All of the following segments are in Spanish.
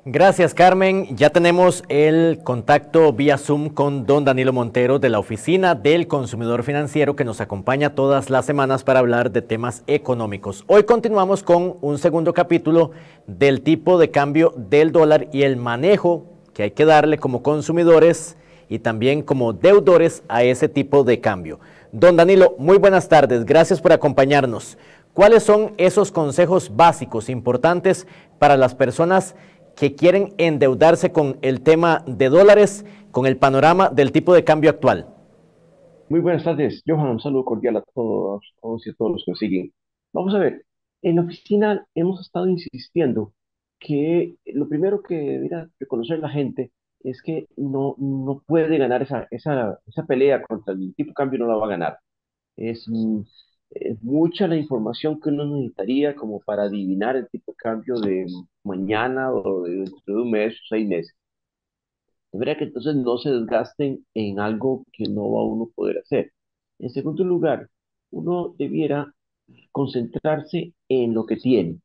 Gracias, Carmen. Ya tenemos el contacto vía Zoom con don Danilo Montero de la Oficina del Consumidor Financiero, que nos acompaña todas las semanas para hablar de temas económicos. Hoy continuamos con un segundo capítulo del tipo de cambio del dólar y el manejo que hay que darle como consumidores y también como deudores a ese tipo de cambio. Don Danilo, muy buenas tardes. Gracias por acompañarnos. ¿Cuáles son esos consejos básicos importantes para las personas que quieren endeudarse con el tema de dólares, con el panorama del tipo de cambio actual? Muy buenas tardes, Johan. Un saludo cordial a todos y a todos los que nos siguen. Vamos a ver, en la oficina hemos estado insistiendo que lo primero que debería reconocer la gente es que no puede ganar esa pelea contra el tipo de cambio, no la va a ganar. Es, es mucha la información que uno necesitaría como para adivinar el tipo de cambio de mañana o de dentro de un mes o 6 meses. De manera que entonces no se desgasten en algo que no va a uno poder hacer. En segundo lugar, uno debiera concentrarse en lo que tiene.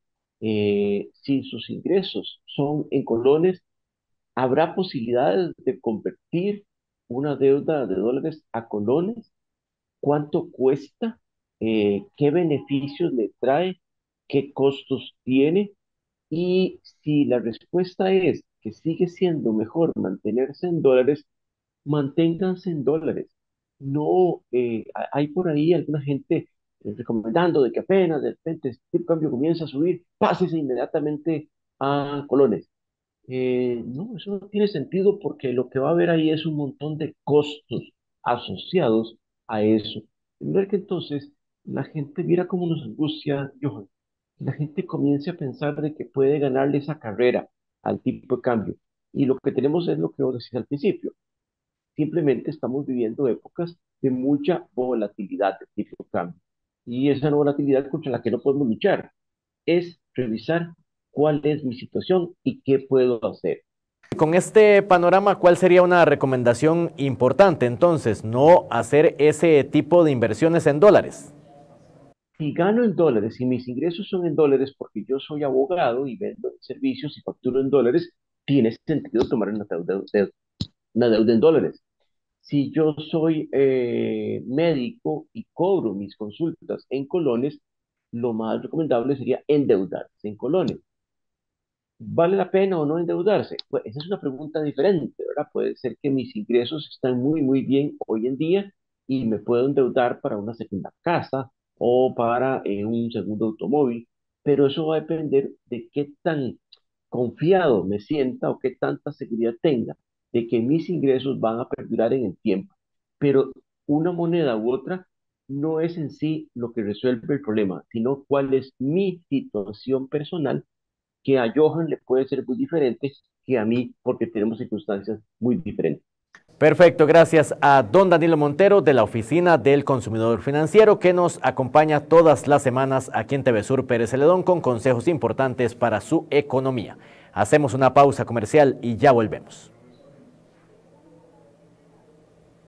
Si sus ingresos son en colones, habrá posibilidades de convertir una deuda de dólares a colones. ¿Cuánto cuesta? ¿Qué beneficios le trae? ¿Qué costos tiene? Y si la respuesta es que sigue siendo mejor mantenerse en dólares, manténganse en dólares. No, hay por ahí alguna gente recomendando de que apenas de repente este tipo de cambio comienza a subir, pásese inmediatamente a colones. No, eso no tiene sentido porque lo que va a haber ahí es un montón de costos asociados a eso. En ver que entonces la gente viera cómo nos angustia, Johan, la gente comience a pensar de que puede ganarle esa carrera al tipo de cambio. Y lo que tenemos es lo que vos decís al principio. Simplemente estamos viviendo épocas de mucha volatilidad de tipo de cambio. Y esa volatilidad contra la que no podemos luchar es revisar cuál es mi situación y qué puedo hacer. Con este panorama, ¿cuál sería una recomendación importante? Entonces, no hacer ese tipo de inversiones en dólares. Si gano en dólares y mis ingresos son en dólares porque yo soy abogado y vendo servicios y facturo en dólares, tiene sentido tomar una deuda en dólares. Si yo soy médico y cobro mis consultas en colones, lo más recomendable sería endeudarse en colones. ¿Vale la pena o no endeudarse? Pues esa es una pregunta diferente, ¿verdad? Puede ser que mis ingresos están muy bien hoy en día y me puedo endeudar para una segunda casa o para un segundo automóvil, pero eso va a depender de qué tan confiado me sienta o qué tanta seguridad tenga de que mis ingresos van a perdurar en el tiempo. Pero una moneda u otra no es en sí lo que resuelve el problema, sino cuál es mi situación personal, que a Johan le puede ser muy diferente que a mí porque tenemos circunstancias muy diferentes. Perfecto, gracias a don Danilo Montero de la Oficina del Consumidor Financiero, que nos acompaña todas las semanas aquí en TV Sur Pérez Celedón con consejos importantes para su economía. Hacemos una pausa comercial y ya volvemos.